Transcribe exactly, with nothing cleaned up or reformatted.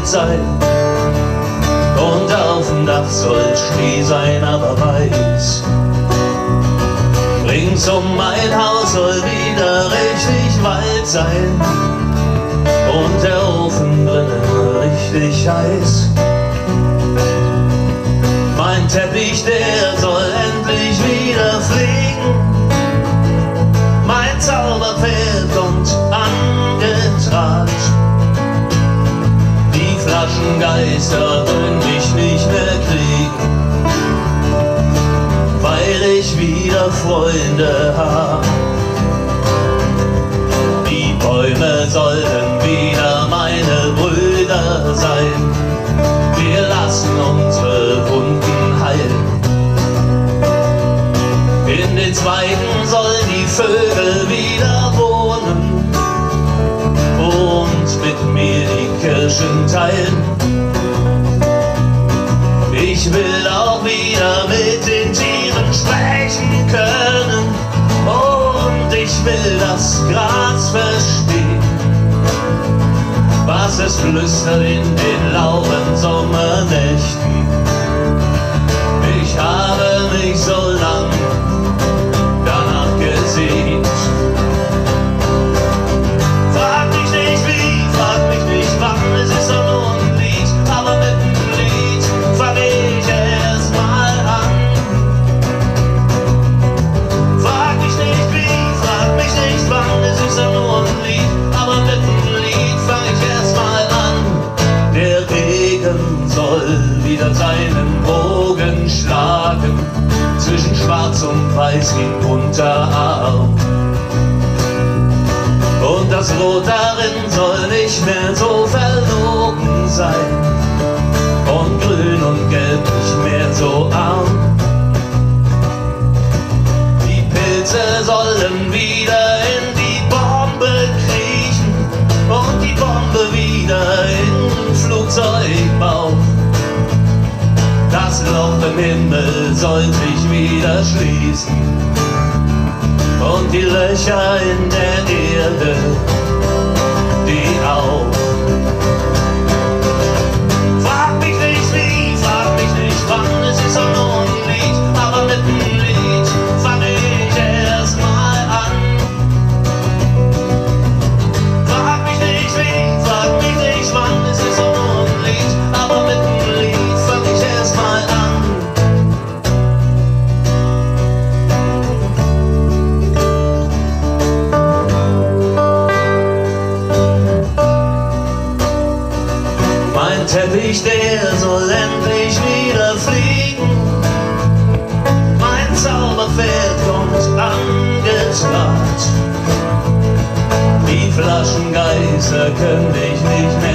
sein. Und auf dem Dach soll Schnee sein, aber weiß. Rings um mein Haus soll wieder richtig Wald sein. Und der Ofen drinnen richtig heiß. Mein Teppich, der soll endlich wieder fliegen. Mein Zauberpferd kommt angetrat. Die Flaschengeister wollen mich nicht mehr kriegen, weil ich wieder Freunde hab. Die Bäume sollten wieder meine Brüder sein. Wir lassen unsere Wunden heilen. In den Zweigen sollen die Vögel wieder wohnen und mit mir die Kirschen teilen. Ich will auch wieder mit den Tieren sprechen können und ich will das Gras verstehen, was es flüstert in den lauen Sommernächten. Ich habe mich so lang danach gesehnt. Frag mich nicht wie, frag mich nicht wann, es ist doch nur ein Lied, aber mit dem Lied fang ich erst mal an. Frag mich nicht wie, frag mich nicht wann, es ist doch nur ein Lied, aber mit dem Lied fang ich erst mal an. Der Regen soll wieder seinen Bogen schlagen, zwischen Schwarz und Weiß im Unterarm. Und das Rot darin soll nicht mehr so verlogen sein und Grün und Gelb nicht mehr so arm. Die Pilze sollen wieder in die Bombe kriechen und die Bombe wieder in den Flugzeugbauch. Das Loch im Himmel soll sich wieder schließen und die Löcher in der Erde, die auch. Frag mich nicht wie, frag mich nicht wann, es ist doch nur ein Lied, aber mit dem Lied fang ich erst mal an. Frag mich nicht wie, frag mich nicht wann, es ist doch nur ein Lied, aber mit dem Lied fang ich erst mal an. Mein Teppich, der soll endlich wieder fliegen. Mein Zauberpferd kommt angetrat. Die Flaschengeister können mich nicht mehr